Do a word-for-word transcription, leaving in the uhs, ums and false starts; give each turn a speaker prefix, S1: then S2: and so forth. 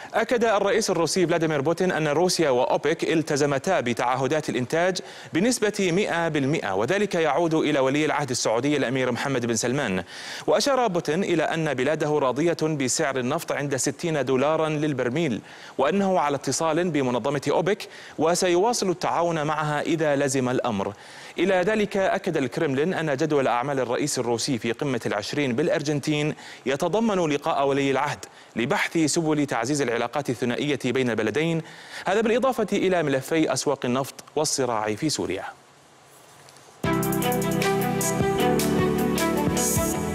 S1: أكد الرئيس الروسي فلاديمير بوتين أن روسيا وأوبك التزمتا بتعهدات الإنتاج بنسبة مئة بالمئة، وذلك يعود إلى ولي العهد السعودي الأمير محمد بن سلمان. وأشار بوتين إلى أن بلاده راضية بسعر النفط عند ستين دولارا للبرميل، وأنه على اتصال بمنظمة أوبك وسيواصل التعاون معها إذا لزم الأمر. إلى ذلك أكد الكرملين أن جدول أعمال الرئيس الروسي في قمة العشرين بالأرجنتين يتضمن لقاء ولي العهد لبحث سبل تعزيز العلاقات الثنائية بين البلدين، هذا بالإضافة إلى ملفي أسواق النفط والصراع في سوريا.